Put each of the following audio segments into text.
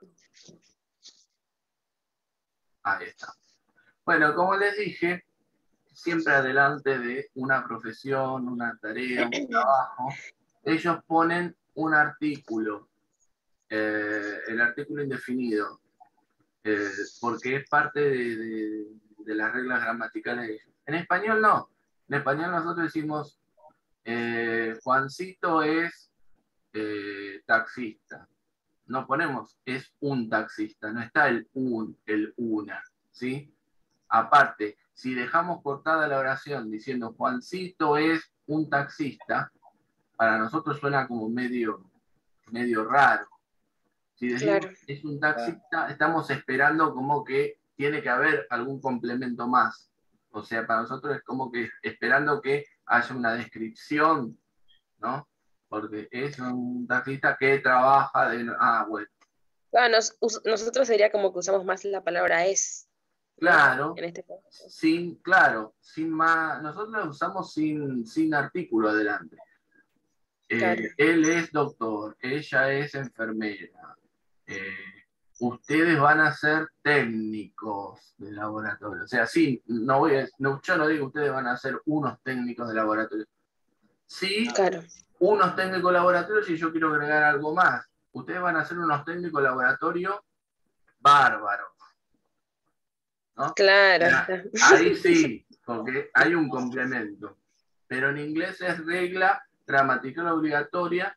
Ahí está. Bueno, como les dije, siempre adelante de una profesión, una tarea, un trabajo, ellos ponen un artículo, el artículo indefinido, porque es parte de las reglas gramaticales de ellos. En español no. En español nosotros decimos, Juancito es taxista. No ponemos, es un taxista, no está el un, el una, ¿sí? Aparte, si dejamos cortada la oración diciendo Juancito es un taxista, para nosotros suena como medio raro. Si decimos Claro. es un taxista, estamos esperando como que tiene que haber algún complemento más. O sea, para nosotros es como que esperando que haya una descripción, ¿no? Porque es un taxista que trabaja de... Ah, bueno. Bueno, nosotros sería como que usamos más la palabra es, ¿no? Claro, En este caso. claro, sin más, nosotros lo usamos sin artículo adelante. Claro. Él es doctor, ella es enfermera. Eh, Ustedes van a ser técnicos de laboratorio. O sea, sí, yo no digo ustedes van a ser unos técnicos de laboratorio. Sí, Claro. unos técnicos de laboratorio si yo quiero agregar algo más. Ustedes van a ser unos técnicos de laboratorio bárbaros, ¿no? Claro, ahí Ya, está. ahí sí, porque hay un complemento. Pero en inglés es regla gramatical obligatoria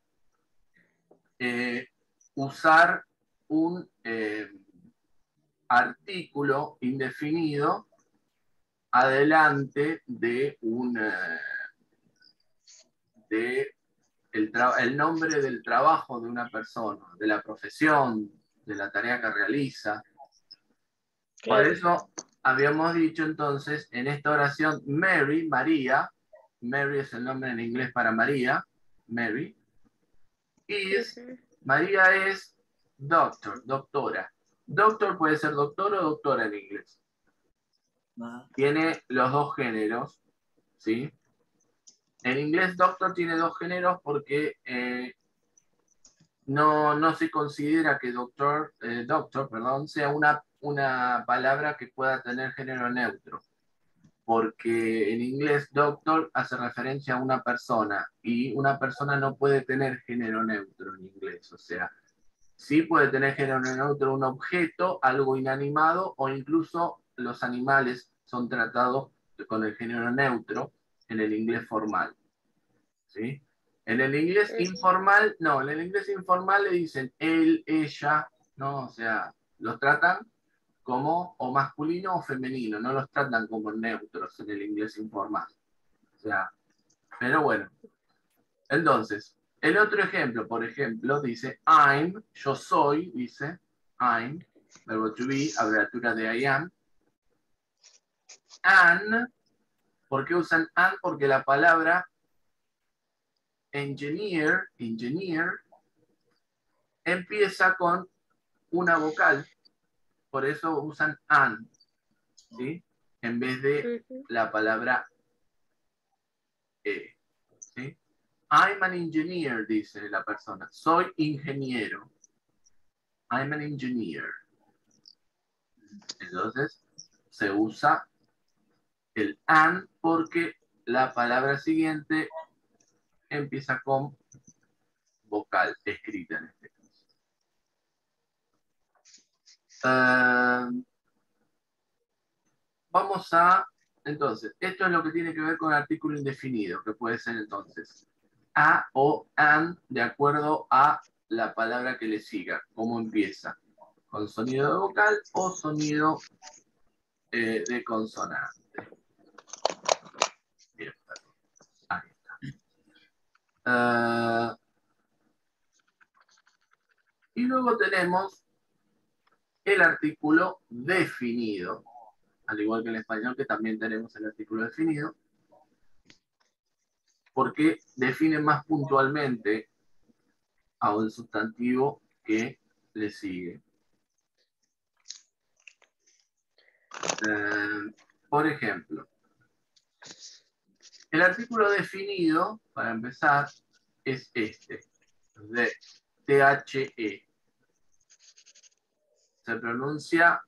usar un artículo indefinido adelante de el nombre del trabajo de una persona, de la profesión, de la tarea que realiza. Por Claro. eso habíamos dicho entonces en esta oración, Mary, María, Mary es el nombre en inglés para María, Mary, is, Ujú. María es doctor, doctora. Doctor puede ser doctor o doctora en inglés. Tiene los dos géneros, ¿sí? En inglés doctor tiene dos géneros porque no se considera que doctor, perdón, sea una palabra que pueda tener género neutro, porque en inglés doctor hace referencia a una persona y una persona no puede tener género neutro en inglés, o sea, sí puede tener género neutro un objeto, algo inanimado o incluso los animales son tratados con el género neutro en el inglés formal, ¿sí? En el inglés Ujú. informal, no, en el inglés informal le dicen él, ella, ¿no? O sea, los tratan como o masculino o femenino, no los tratan como neutros en el inglés informal. O sea, pero bueno. Entonces, el otro ejemplo, por ejemplo, dice I'm, yo soy, dice I'm, verbo to be, abreviatura de I am. An, ¿por qué usan an? Porque la palabra engineer empieza con una vocal, por eso usan an, ¿sí? En vez de Ujú. la palabra e, ¿sí? I'm an engineer, dice la persona. Soy ingeniero. I'm an engineer. Entonces, se usa el an porque la palabra siguiente empieza con vocal escrita en este caso. Vamos a, entonces, esto es lo que tiene que ver con artículo indefinido, que puede ser entonces a o an de acuerdo a la palabra que le siga, cómo empieza, con sonido de vocal o sonido de consonante. Bien, ahí está. Y luego tenemos el artículo definido, al igual que en español, que también tenemos el artículo definido, porque define más puntualmente a un sustantivo que le sigue. Por ejemplo, el artículo definido, para empezar, es este, de THE. se pronuncia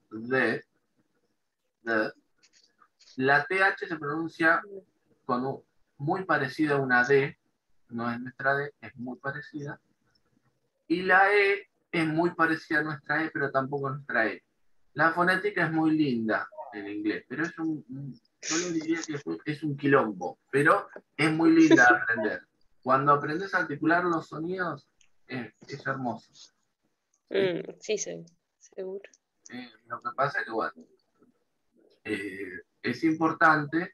de. La TH se pronuncia muy parecida a una D, no es nuestra D, es muy parecida. Y la E es muy parecida a nuestra E, pero tampoco nuestra E. La fonética es muy linda en inglés, pero es yo le diría que es un quilombo, pero es muy linda de aprender. Cuando aprendes a articular los sonidos, es hermoso. ¿Sí? Sí, seguro. Lo que pasa es que, bueno, es importante.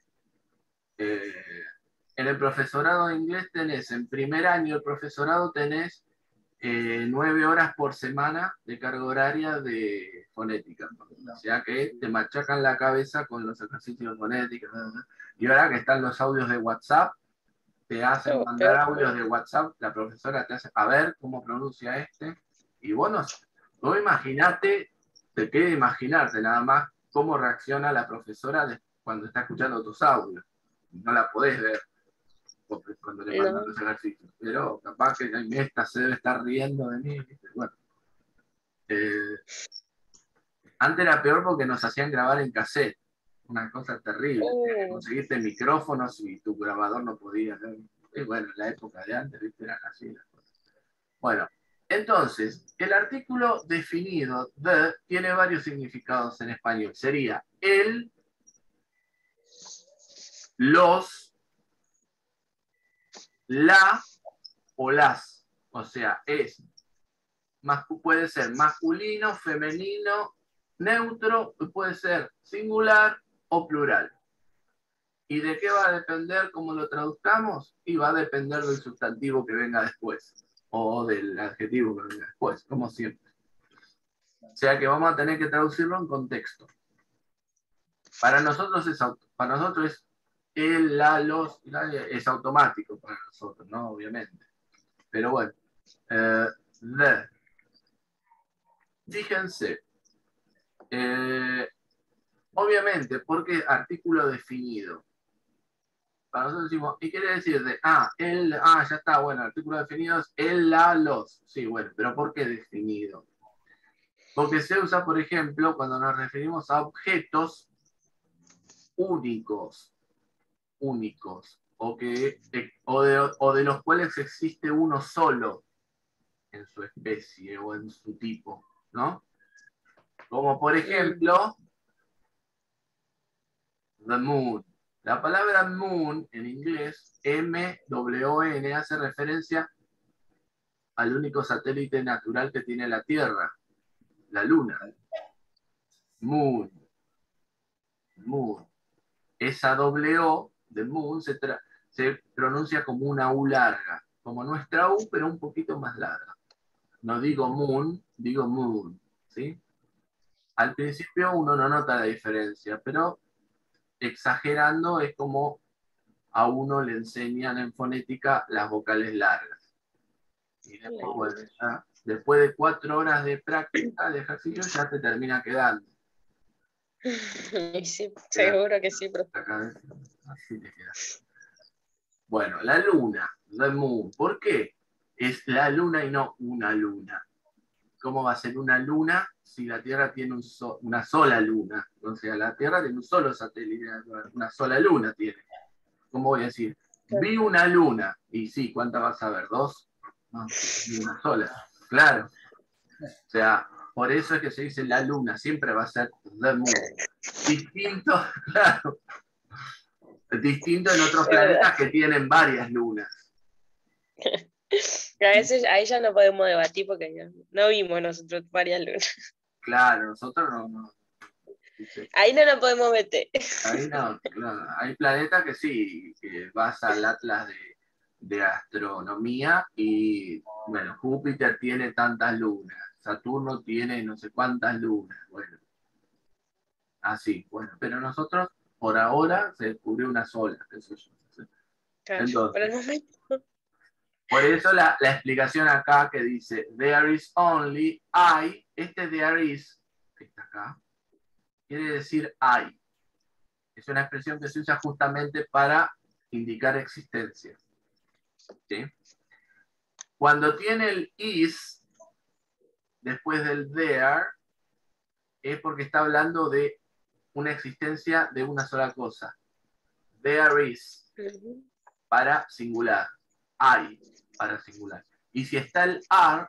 En el profesorado de inglés tenés, en primer año del profesorado tenés 9 horas por semana de carga horaria de fonética. O sea que te machacan la cabeza con los ejercicios fonéticos. Y ahora que están los audios de WhatsApp, te hacen No, mandar peor. audios de WhatsApp, la profesora te hace, a ver cómo pronuncia este. Y vos imaginate, te queda imaginarte nada más cómo reacciona la profesora cuando está escuchando tus audios. No la podés ver cuando le mandan No. los ejercicios, pero capaz que esta se debe estar riendo de mí. Bueno, antes era peor porque nos hacían grabar en cassette, una cosa terrible. Conseguiste micrófonos y tu grabador no podía. Y bueno, en la época de antes, ¿viste? Eran así las cosas. Bueno, entonces, el artículo definido de tiene varios significados en español. Sería el, los, la o las. O sea, puede ser masculino, femenino, neutro, puede ser singular o plural. ¿Y de qué va a depender cómo lo traduzcamos? Y va a depender del sustantivo que venga después, o del adjetivo que venga después, como siempre. O sea que vamos a tener que traducirlo en contexto. Para nosotros es el, la, los, es automático para nosotros, ¿no? Obviamente. Pero bueno, the. Fíjense, obviamente, porque artículo definido. Para nosotros decimos, ¿y quiere decir de, ya está, bueno, artículo definido es el, la, los. Sí, bueno, pero ¿por qué definido? Porque se usa, por ejemplo, cuando nos referimos a objetos únicos, o de los cuales existe uno solo en su especie o en su tipo, ¿no? Como por ejemplo, the moon. La palabra moon en inglés, M-W-N, hace referencia al único satélite natural que tiene la Tierra, la Luna. Moon. Moon. Esa W de moon se pronuncia como una U larga, como nuestra U, pero un poquito más larga. No digo moon, digo moon. ¿Sí? Al principio uno no nota la diferencia, pero exagerando es como a uno le enseñan en fonética las vocales largas. Y después, bueno, ya, después de 4 horas de práctica, de ejercicio, ya te termina quedando. Sí, seguro que sí, pero... Así te queda. Bueno, la luna, the moon. ¿Por qué es la luna y no una luna? ¿Cómo va a ser una luna si la Tierra tiene una sola luna? O sea, la Tierra tiene un solo satélite, una sola luna tiene. ¿Cómo voy a decir? Vi una luna. Y sí, ¿cuántas vas a ver? ¿2? No, vi una sola. Claro. O sea, por eso es que se dice la luna, siempre va a ser the moon. Distinto, claro. Distinto en otros planetas que tienen varias lunas. A veces ahí ya no podemos debatir porque no vimos nosotros varias lunas. Claro, nosotros no. Ahí no nos podemos meter. Ahí no, claro. Hay planetas que sí, que vas al atlas de astronomía y, bueno, Júpiter tiene tantas lunas, Saturno tiene no sé cuántas lunas, bueno, así, bueno, pero nosotros por ahora se descubrió una sola, qué sé yo. Claro, por el Entonces, momento. por eso la explicación acá que dice, there is only I, este there is, que está acá, quiere decir hay. Es una expresión que se usa justamente para indicar existencia. ¿Sí? Cuando tiene el is, después del there, es porque está hablando de una existencia de una sola cosa. There is, para singular. Hay, para singular. Y si está el are,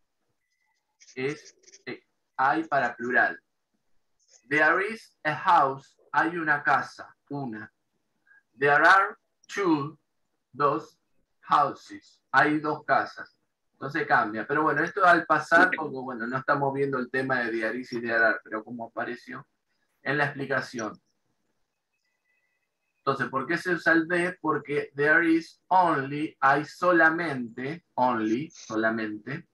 es hay para plural. There is a house, hay una casa, una. There are dos houses, hay dos casas. Entonces cambia. Pero bueno, esto al pasar, porque bueno, no estamos viendo el tema de there is y there are, pero como apareció en la explicación. Entonces, ¿por qué se usa el de? Porque there is only, hay solamente, only, solamente,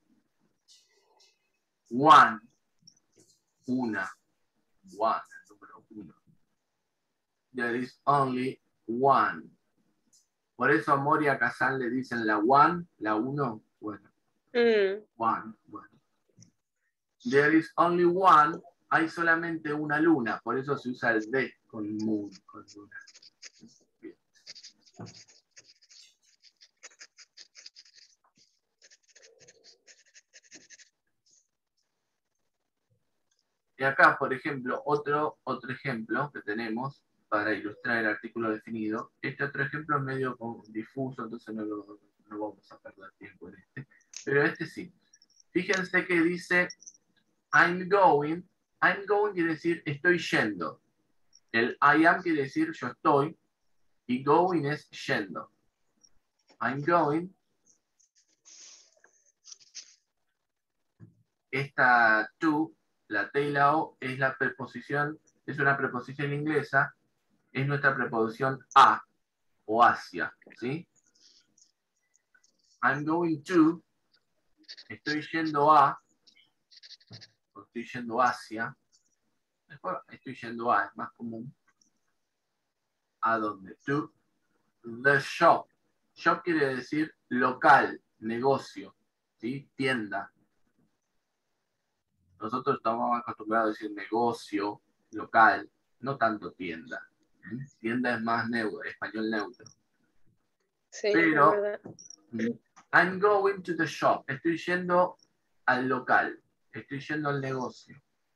one, una, one, el número uno. There is only one. Por eso a Moria Kazan le dicen la one, la uno, bueno. One, bueno. There is only one, hay solamente una luna, por eso se usa el de con moon, con luna. Bien. Y acá, por ejemplo, otro ejemplo que tenemos para ilustrar el artículo definido. Este otro ejemplo es medio difuso, entonces no vamos a perder tiempo en este. Pero este sí. Fíjense que dice I'm going. I'm going quiere decir estoy yendo. El I am quiere decir yo estoy. Y going es yendo. I'm going. Esta to, la T y la O, es la preposición, es una preposición inglesa, es nuestra preposición a o hacia, ¿sí? I'm going to, estoy yendo a, o estoy yendo hacia, mejor estoy yendo a, es más común. ¿A dónde? To the shop. Shop quiere decir local, negocio, ¿sí? Tienda. Nosotros estamos acostumbrados a decir negocio, local, no tanto tienda. Tienda es más neutro, español neutro. Sí, pero es verdad. I'm going to the shop. Estoy yendo al local. Estoy yendo al negocio.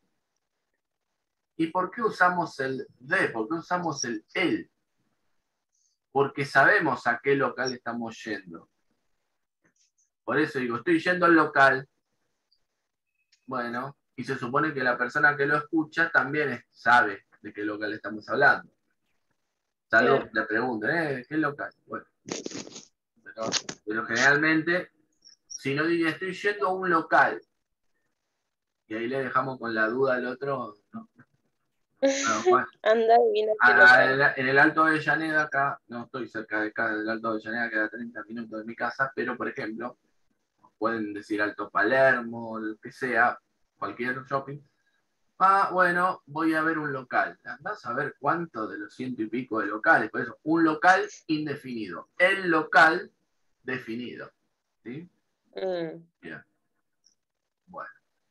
¿Y por qué usamos el de? ¿Por qué usamos el? Porque sabemos a qué local estamos yendo. Por eso digo, estoy yendo al local. Bueno, y se supone que la persona que lo escucha también sabe de qué local estamos hablando. Salvo Claro. le pregunten, ¿qué local? Bueno, pero generalmente, si no diría estoy yendo a un local, y ahí le dejamos con la duda al otro, ¿no? Bueno, Anda y vino qué local. en el Alto de Avellaneda, acá, no estoy cerca de acá del Alto de Avellaneda, queda 30 minutos de mi casa, pero por ejemplo, pueden decir Alto Palermo, lo que sea, cualquier shopping. Bueno, voy a ver un local. Andás a ver cuánto de los ciento y pico de locales. Por eso, un local indefinido. El local definido. ¿Sí? Bien. Bueno.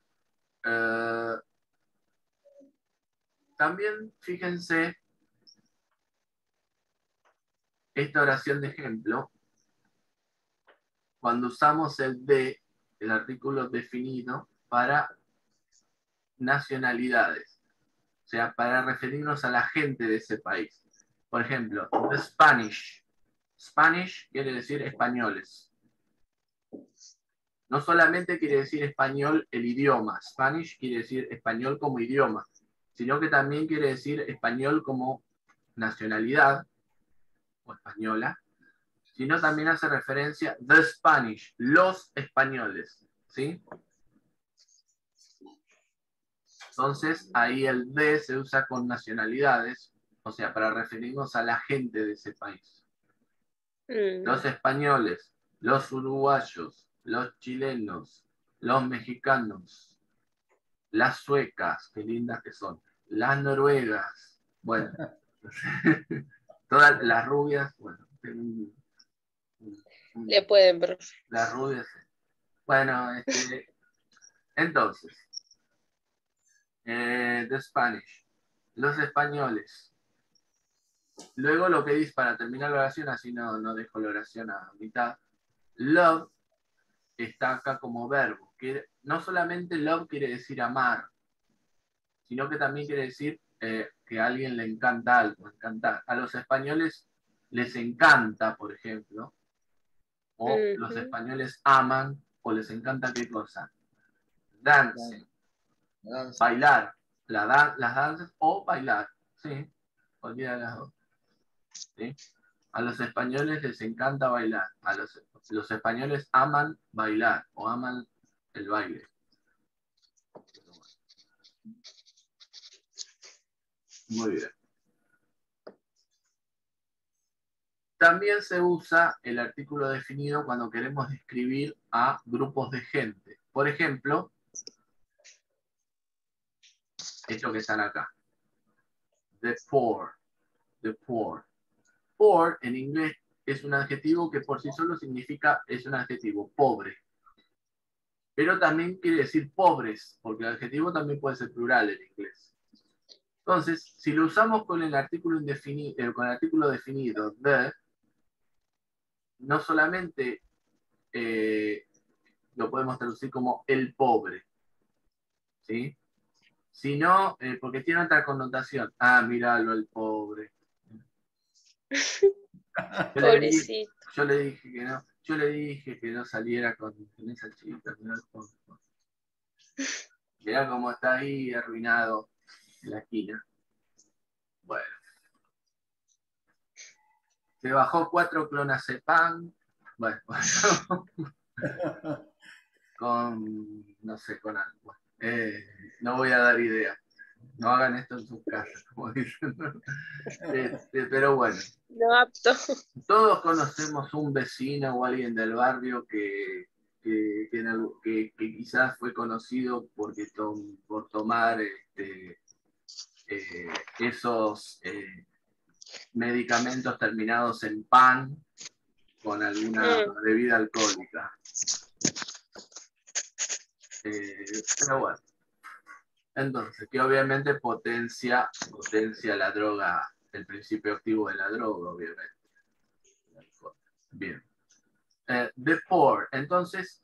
También fíjense esta oración de ejemplo. Cuando usamos el de, el artículo definido, para nacionalidades. O sea, para referirnos a la gente de ese país. Por ejemplo, the Spanish. Spanish quiere decir españoles. No solamente quiere decir español el idioma. Spanish quiere decir español como idioma. Sino que también quiere decir español como nacionalidad o española. Sino también hace referencia the Spanish, los españoles. ¿Sí? Entonces, ahí el de se usa con nacionalidades, o sea, para referirnos a la gente de ese país. Los españoles, los uruguayos, los chilenos, los mexicanos, las suecas, qué lindas que son, las noruegas, bueno, todas las rubias, bueno, Le pueden, profe. las rubias. Bueno, entonces, the Spanish, los españoles. Luego lo que dice, para terminar la oración, así no dejo la oración a mitad, love está acá como verbo. No solamente love quiere decir amar, sino que también quiere decir que a alguien le encanta algo, encantar. A los españoles les encanta, por ejemplo, o los Ujú. españoles aman, o les encanta qué cosa. Dancing, Danza. bailar, las danzas o bailar, ¿sí? Cualquiera de las dos, ¿sí? A los españoles les encanta bailar, los españoles aman bailar o aman el baile. Muy bien. También se usa el artículo definido cuando queremos describir a grupos de gente. Por ejemplo, estos que están acá. The poor. The poor. Poor en inglés es un adjetivo que por sí solo significa, es un adjetivo, pobre. Pero también quiere decir pobres, porque el adjetivo también puede ser plural en inglés. Entonces, si lo usamos con el artículo indefinido, con el artículo definido, the, no solamente lo podemos traducir como el pobre, ¿sí? Sino porque tiene otra connotación. Ah, míralo, el pobre. Pobrecito. Yo le dije que no. Yo le dije que no saliera con esa chica. Mirá cómo está ahí arruinado en la esquina. Bueno. Se bajó 4 clonazepam. Bueno, con, no sé, con algo. No voy a dar idea. No hagan esto en sus casas, como dicen. Pero bueno, No apto. todos conocemos un vecino o alguien del barrio que quizás fue conocido porque por tomar esos medicamentos terminados en pan con alguna bebida alcohólica. Pero bueno, entonces, que obviamente potencia la droga, el principio activo de la droga, obviamente. Bien. The poor, entonces,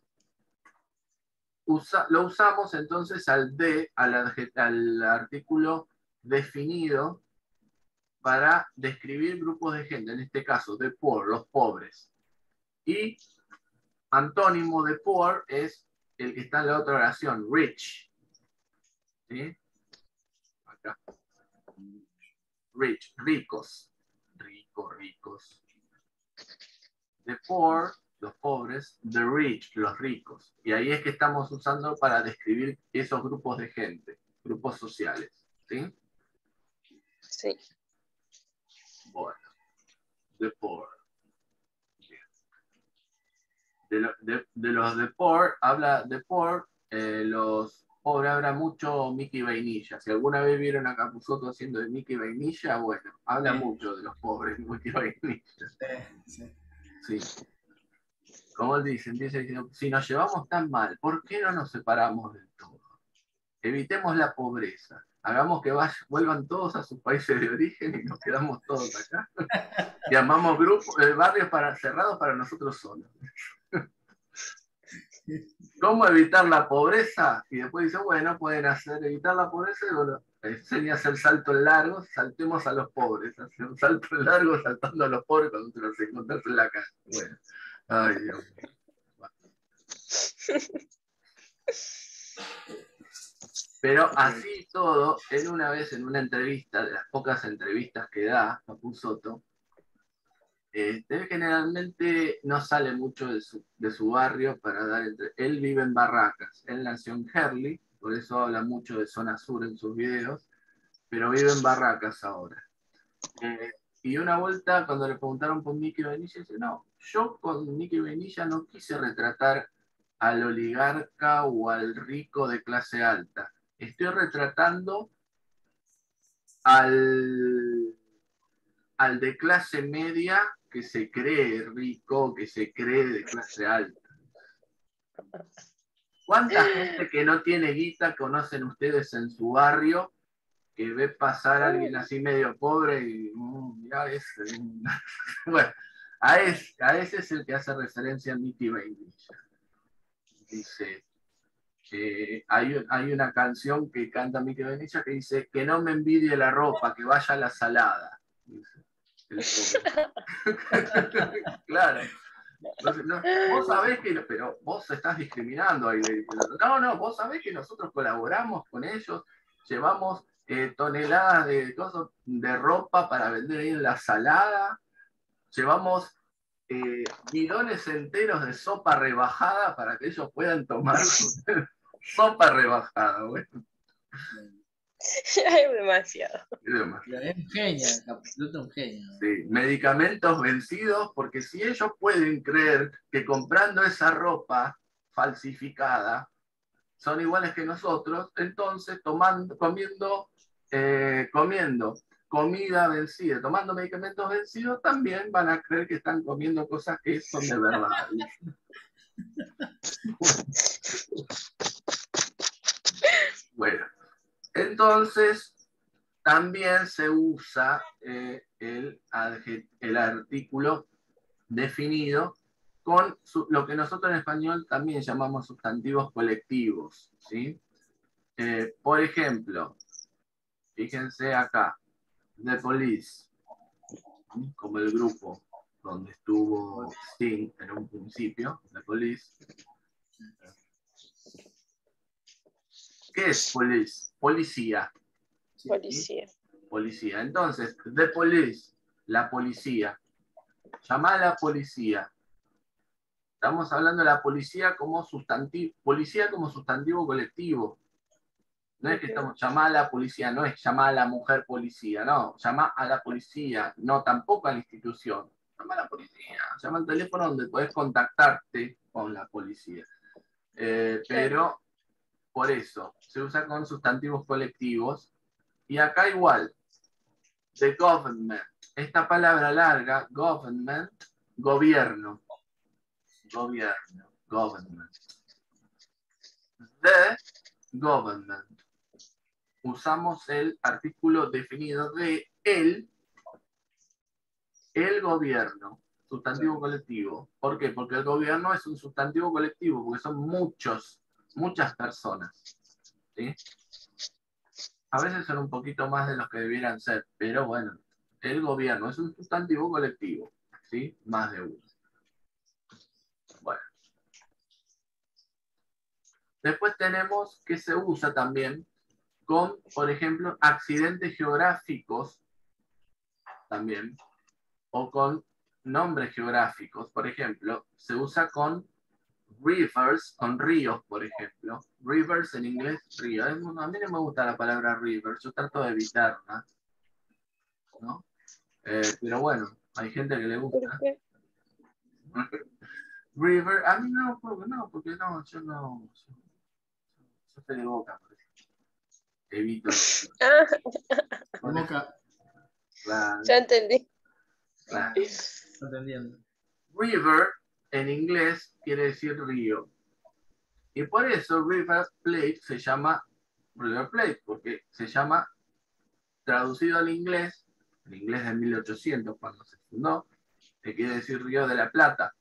lo usamos entonces al artículo definido para describir grupos de gente, en este caso, the poor, los pobres. Y antónimo de poor es el que está en la otra oración, rich. ¿Sí? Acá. Rich, ricos. Ricos. The poor, los pobres. The rich, los ricos. Y ahí es que estamos usando para describir esos grupos de gente, grupos sociales. ¿Sí? Sí. Bueno. The poor. De los de poor, habla de poor, los pobres habla mucho Mickey Vainilla. Si alguna vez vieron a Capusotto haciendo de Mickey Vainilla, bueno, habla mucho de los pobres Mickey Vainilla. Sí. Como él dice, empieza diciendo, si nos llevamos tan mal, ¿por qué no nos separamos del todo? Evitemos la pobreza. Hagamos que vuelvan todos a sus países de origen y nos quedamos todos acá. Y armamos barrios cerrados para nosotros solos. ¿Cómo evitar la pobreza? Y después dice, bueno, pueden evitar la pobreza y bueno, enseña a hacer saltos largos, saltemos a los pobres, hacer un salto largo saltando a los pobres cuando te los encontrás en la calle. Bueno, ay Dios mío. Pero así todo, él una vez en una entrevista, de las pocas entrevistas que da Capusotto, él generalmente no sale mucho de su barrio para dar él vive en Barracas, él nació en Herley, por eso habla mucho de zona sur en sus videos, pero vive en Barracas ahora. Y una vuelta, cuando le preguntaron por Mickey Vainilla, dice, no, yo con Mickey Vainilla no quise retratar al oligarca o al rico de clase alta. Estoy retratando al de clase media que se cree rico, que se cree de clase alta. ¿Cuánta gente que no tiene guita conocen ustedes en su barrio que ve pasar a alguien así medio pobre y mirá ese? Bueno, a ese es el que hace referencia a Mickey Vainilla. Dice, hay una canción que canta Mickey Benilla que dice que no me envidie la ropa, que vaya a la salada. Dice el claro. Entonces, no, vos sabés que, pero vos estás discriminando ahí. No, vos sabés que nosotros colaboramos con ellos, llevamos toneladas de, cosas, de ropa para vender ahí en la salada, llevamos bidones enteros de sopa rebajada para que ellos puedan tomar sopa rebajada. Bueno. Es demasiado. Es un genio, Capuzoto un genio. Sí, medicamentos vencidos, porque si ellos pueden creer que comprando esa ropa falsificada son iguales que nosotros, entonces comiendo comida vencida, tomando medicamentos vencidos, también van a creer que están comiendo cosas que son de verdad. Bueno, entonces también se usa el artículo definido con lo que nosotros en español también llamamos sustantivos colectivos, ¿sí? Por ejemplo, fíjense acá, The Police, ¿sí? Como el grupo donde estuvo Sting en un principio, The Police. ¿Qué es police? Policía. Policía. Policía. Entonces, The Police, la policía. Llama a la policía. Estamos hablando de la policía como sustantivo colectivo. No es que estamos llamando a la policía, no es llamar a la mujer policía, no, llama a la policía, no, tampoco a la institución. Llama a la policía, llama al teléfono donde puedes contactarte con la policía. Pero por eso se usa con sustantivos colectivos. Y acá igual, the government. Esta palabra larga, government, gobierno. Gobierno, government. The government. Usamos el artículo definido de el gobierno, sustantivo colectivo. ¿Por qué? Porque el gobierno es un sustantivo colectivo, porque son muchas personas. ¿Sí? A veces son un poquito más de los que debieran ser, pero bueno, el gobierno es un sustantivo colectivo, ¿sí? Más de uno. Bueno. Después tenemos que se usa también con, por ejemplo, accidentes geográficos también, o con nombres geográficos. Por ejemplo, se usa con rivers, con ríos, por ejemplo. Rivers en inglés, río. A mí no me gusta la palabra rivers, yo trato de evitarla, ¿no? Pero bueno, hay gente que le gusta. ¿Por qué? River, a mí no, porque no, yo no. Yo soy de Boca, por ejemplo. Evito. Boca. Claro, Ya entendí. claro. Entendiendo. River en inglés quiere decir río. Y por eso River Plate se llama River Plate, porque se llama, traducido al inglés, el inglés de 1800 cuando se fundó, que quiere decir Río de la Plata.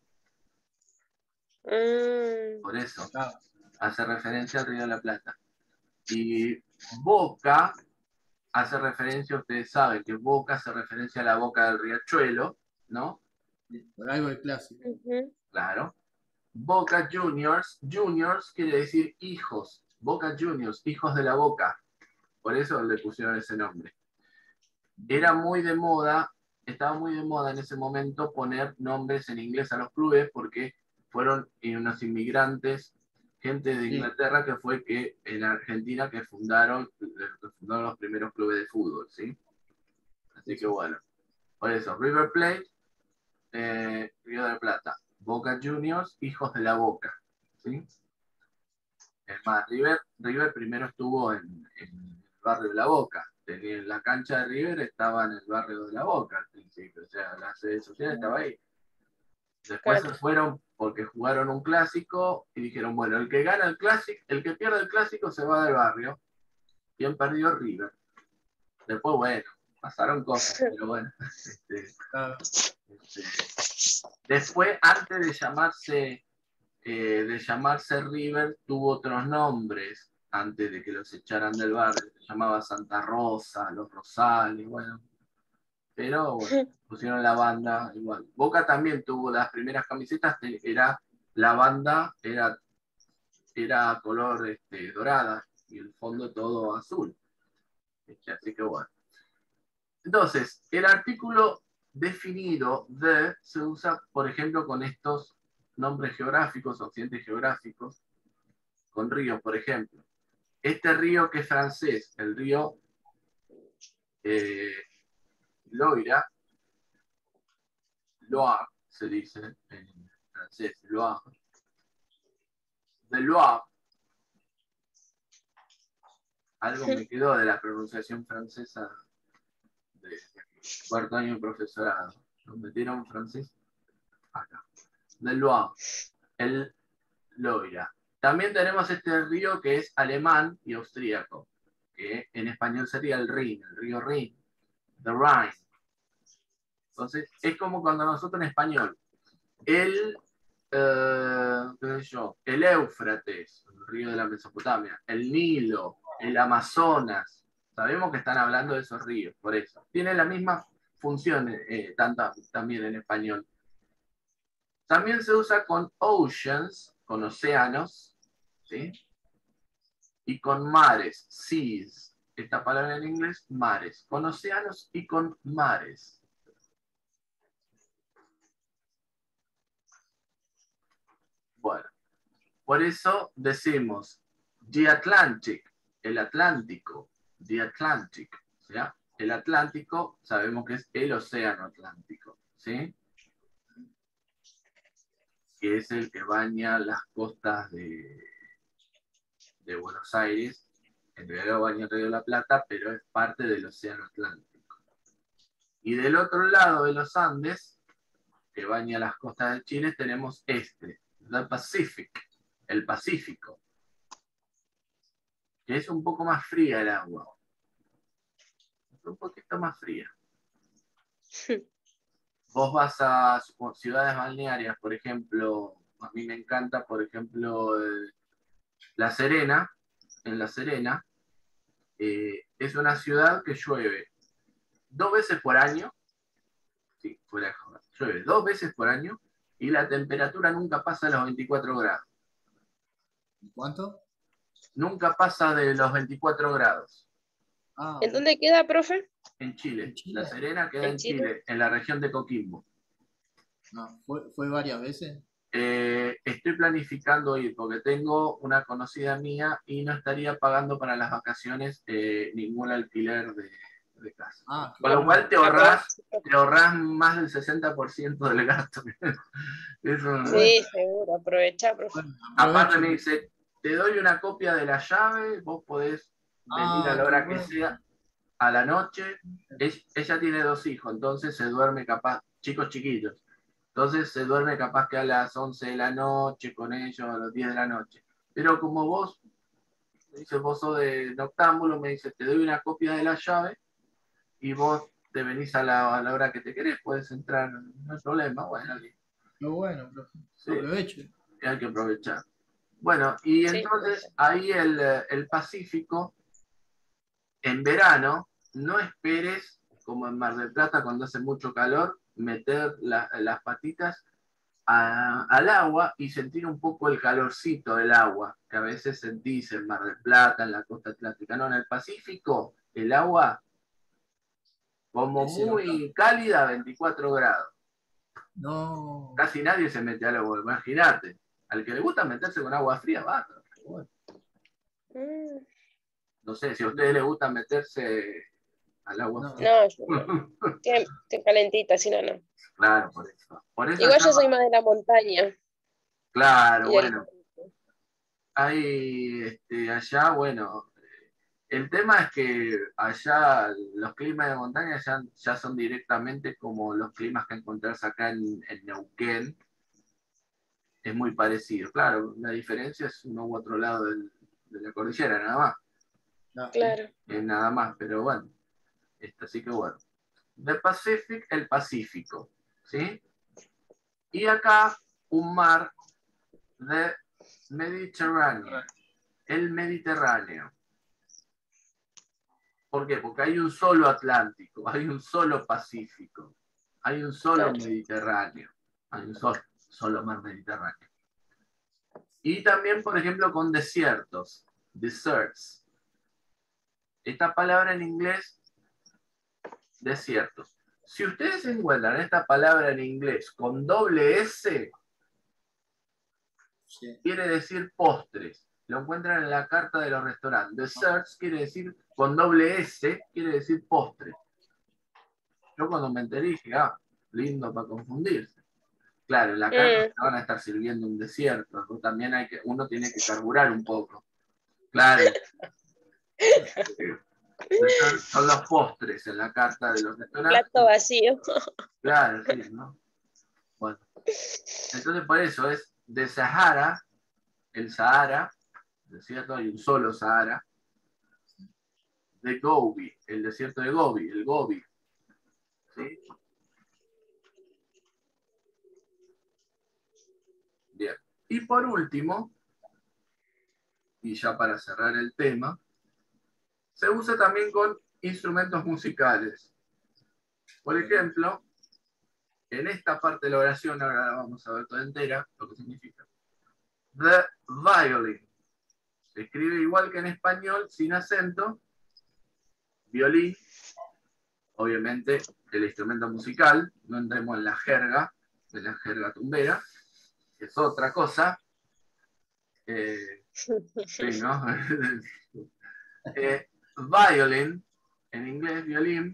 Por eso hace referencia al Río de la Plata. Y Boca hace referencia, ustedes saben que Boca hace referencia a la boca del riachuelo, ¿no? Por algo el clásico. Claro. Boca Juniors, Juniors quiere decir hijos. Boca Juniors, hijos de la Boca. Por eso le pusieron ese nombre. Era muy de moda, estaba muy de moda en ese momento poner nombres en inglés a los clubes porque fueron unos inmigrantes, gente de Inglaterra que fue que en Argentina que fundaron los primeros clubes de fútbol, ¿sí? Así que bueno, por eso, River Plate, Río de la Plata, Boca Juniors, hijos de la Boca, ¿sí? Es más, River primero estuvo en el barrio de La Boca. La cancha de River estaba en el barrio de La Boca al principio, o sea, la sede social estaba ahí. Después se fueron porque jugaron un clásico y dijeron, bueno, el que gana el clásico, el que pierde el clásico se va del barrio. ¿Quién perdió? River. Después, bueno, pasaron cosas, pero bueno. Después, antes de llamarse de llamarse River tuvo otros nombres antes de que los echaran del barrio. Se llamaba Santa Rosa, Los Rosales, bueno. Pero bueno, pusieron la banda igual. Boca también tuvo las primeras camisetas, era la banda, era color dorada y el fondo todo azul. Así que bueno. Entonces, el artículo definido de se usa, por ejemplo, con estos nombres geográficos o accidentes geográficos, con ríos, por ejemplo. Este río que es francés, el río Loira, Loire, se dice en francés, Loire, de Loire, algo me quedó de la pronunciación francesa de cuarto año de profesorado. ¿Nos metieron francés? Acá. De Loire, el Loira. También tenemos este río que es alemán y austríaco, que en español sería el Rin, el río Rin, the Rhine. Entonces, es como cuando nosotros en español, el, qué sé yo, el Éufrates, el río de la Mesopotamia, el Nilo, el Amazonas, sabemos que están hablando de esos ríos, por eso. Tiene la misma función también en español. También se usa con oceans, con océanos, ¿sí? Y con mares, seas. Esta palabra en inglés, mares. Con océanos y con mares. Bueno, por eso decimos the Atlantic, el Atlántico, the Atlantic. ¿Ya? El Atlántico sabemos que es el océano Atlántico, ¿sí? Que es el que baña las costas de Buenos Aires. En realidad baña el Río de la Plata, pero es parte del océano Atlántico. Y del otro lado de los Andes, que baña las costas de Chile, tenemos the Pacific, el Pacífico, que es un poco más fría el agua. Un poquito más fría. Vos vas a ciudades balnearias, por ejemplo, a mí me encanta, por ejemplo, La Serena. En La Serena es una ciudad que llueve 2 veces por año, sí, fuera de joda, llueve 2 veces por año y la temperatura nunca pasa de los 24 grados. ¿Cuánto? Nunca pasa de los 24 grados. Ah, ¿En dónde queda, profe? En Chile. ¿en Chile? La Serena queda ¿En en Chile? Chile, en la región de Coquimbo. No, ¿fue varias veces? Estoy planificando ir porque tengo una conocida mía y no estaría pagando para las vacaciones ningún alquiler de casa. Ah, Con lo cual claro. te ahorras más del 60% del gasto. Eso, Sí, seguro, aprovecha, profe. Bueno, aparte aprovecho. me dice, te doy una copia de la llave, vos podés venir a Ah, la qué hora que bueno. sea, a la noche. Ella tiene 2 hijos, entonces se duerme capaz, chicos chiquitos. Entonces se duerme capaz que a las 11 de la noche con ellos, a las 10 de la noche. Pero como vos, me dice, vos sos de noctámbulo, me dice, te doy una copia de la llave y vos te venís a la hora que te querés, puedes entrar, no hay problema. Bueno, Qué bueno, profe. sí, Aprovecho. hay que aprovechar. Bueno, y Sí, entonces ahí el Pacífico, en verano, no esperes, como en Mar del Plata cuando hace mucho calor, meter las patitas al agua y sentir un poco el calorcito del agua, que a veces sentís en Mar del Plata, en la costa atlántica. No, en el Pacífico, el agua como Se nota. muy cálida, 24 grados. No. Casi nadie se mete al agua, imagínate. Al que le gusta meterse con agua fría, va. Bueno, Mm, no sé, si a ustedes les gusta meterse al agua No. fría. no, yo no. Qué calentita, si no, no. Claro, por eso. Por eso Igual allá, yo soy más de la montaña claro, y del bueno, hay allá, bueno, el tema es que allá los climas de montaña ya son directamente como los climas que encontrás acá en Neuquén. Es muy parecido. Claro, la diferencia es uno u otro lado de la cordillera, nada más. No. ¿Sí? claro. Nada más, pero bueno. Así que bueno. The Pacific, el Pacífico. ¿Sí? Y acá un mar The Mediterranean. El Mediterráneo. ¿Por qué? Porque hay un solo Atlántico, hay un solo Pacífico, hay un solo Mediterráneo, hay un solo mar Mediterráneo. Y también, por ejemplo, con desiertos, deserts. Esta palabra en inglés, desiertos. Si ustedes encuentran esta palabra en inglés con doble S, Sí. quiere decir postres. Lo encuentran en la carta de los restaurantes. Desserts quiere decir, con doble S, quiere decir postre. Yo cuando me enteré dije, lindo para confundirse. Claro, en la carta te van a estar sirviendo un desierto. También uno tiene que carburar un poco. Claro. Son los postres en la carta de los restaurantes. Plato vacío. Claro, sí, ¿no? Bueno. Entonces por eso es de Sahara, el Sahara, desierto, hay un solo Sahara. De Gobi, el desierto de Gobi, el Gobi. ¿Sí? Bien. Y por último, y ya para cerrar el tema, se usa también con instrumentos musicales. Por ejemplo, en esta parte de la oración, ahora la vamos a ver toda entera, lo que significa. The violin. Se escribe igual que en español, sin acento. Violín, obviamente el instrumento musical, no entremos en la jerga, de la jerga tumbera, que es otra cosa. Sí, ¿no? Violin, en inglés, violín,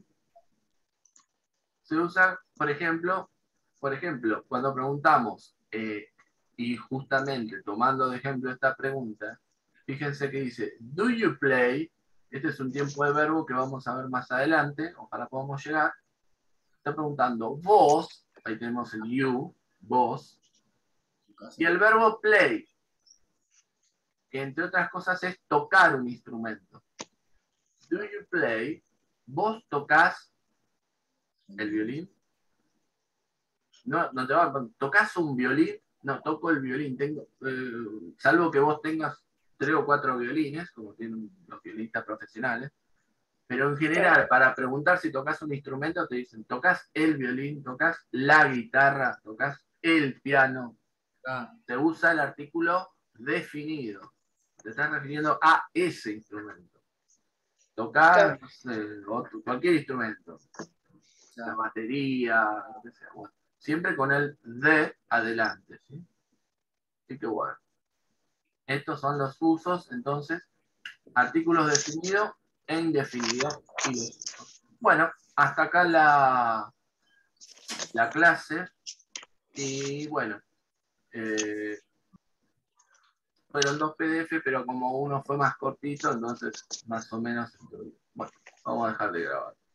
se usa, por ejemplo, cuando preguntamos, y justamente tomando de ejemplo esta pregunta, fíjense que dice, do you play? Este es un tiempo de verbo que vamos a ver más adelante, ojalá podamos llegar. Está preguntando, vos, ahí tenemos el you, vos, y el verbo play, que entre otras cosas es tocar un instrumento. Do you play? ¿Vos tocas el violín? No, no te va a... ¿Tocas un violín? No, toco el violín. Salvo que vos tengas 3 o 4 violines, como tienen los violinistas profesionales. Pero en general, para preguntar si tocas un instrumento, te dicen, ¿tocas el violín? ¿Tocas la guitarra? ¿Tocas el piano? Se usa el artículo definido. Te estás refiriendo a ese instrumento. Tocar, no sé, cualquier instrumento. La batería, lo que sea. Bueno, siempre con el de adelante. ¿Sí? Así que bueno. Estos son los usos, entonces, artículos definidos e indefinidos. Bueno, hasta acá la clase. Y bueno, fueron 2 PDF, pero como uno fue más cortito, entonces más o menos. Bueno, vamos a dejar de grabar.